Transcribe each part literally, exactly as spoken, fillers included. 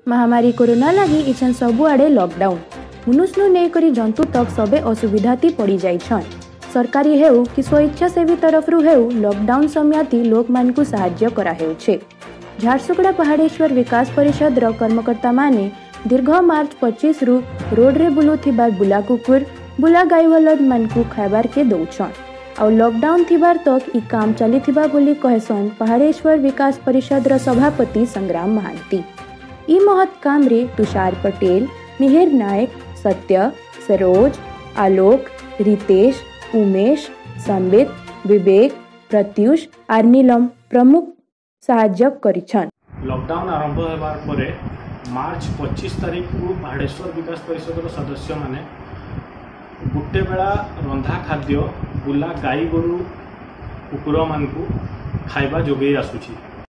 महामारी कोरोना लगी इछन सबुआड़े लॉकडाउन मनुष्य नहीं जंतु तक सबे असुविधा पड़ी जाइछन। सरकारी हेउ कि स्वेच्छासेवी तरफ हेउ लॉकडाउन समयती लोक मानकु सहाय्य करा हेउछे। झारसुगुड़ा पहाड़ेश्वर विकास परिषद रो कर्मकर्ता माने दीर्घ मार्च पच्चीस रु रोड रे बुलुथिबार बुला कुकुर बुला गाई वलद मानकु खाइबार के दउछन और लॉकडाउन थिबार तक ई काम चलीथिबा बोली कहसन पहाड़ेश्वर विकास परिषद रो सभापति संग्राम महांती। ई महत् काम रे तुषार पटेल, मिहिर नायक, सत्य, सरोज, आलोक, रितेश, उमेश, संबित, विवेक, प्रत्युष आर नीलम प्रमुख सहाय्य करिछन। लॉकडाउन आरंभ होबार परे मार्च पच्चीस तारीख को पहाड़ेश्वर विकास परिषद सदस्य माने गुटे बेला रंधा खाद्य बुला गाई गोरु कुकुर मानकु खाइबा जोगे आसुची।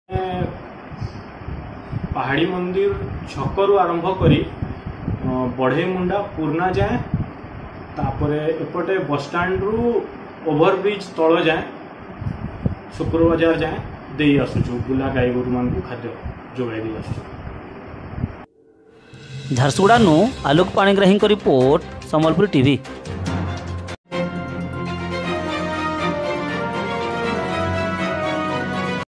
पहाड़ी मंदिर छकरू आरंभ करी बढ़े मुंडा पूर्णा जाए तापरे एपटे बस स्टैंड रु ओवरब्रिज तल जाए शुक्र बाजार जाए दे आसुचु बुला गाई गोरु मानकु खाद्य जोगाई दे आसुचु। झारसुगुड़ा नु आलोक पाणिग्राही रिपोर्ट, संबलपुर टीवी।